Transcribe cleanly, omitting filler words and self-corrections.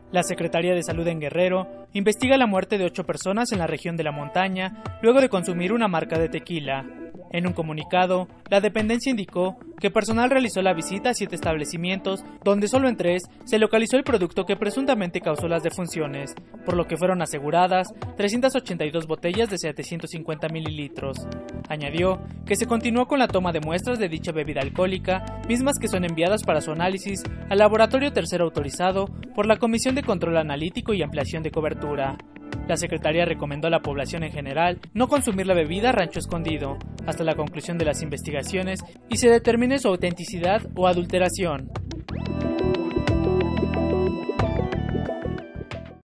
La Secretaría de Salud en Guerrero investiga la muerte de 8 personas en la región de La Montaña luego de consumir una marca de tequila. En un comunicado, la dependencia indicó que personal realizó la visita a 7 establecimientos, donde solo en 3 se localizó el producto que presuntamente causó las defunciones, por lo que fueron aseguradas 382 botellas de 750 mililitros. Añadió que se continuó con la toma de muestras de dicha bebida alcohólica, mismas que son enviadas para su análisis al laboratorio tercero autorizado por la Comisión de Control Analítico y Ampliación de Cobertura. La Secretaría recomendó a la población en general no consumir la bebida Rancho Escondido hasta la conclusión de las investigaciones y se determine su autenticidad o adulteración.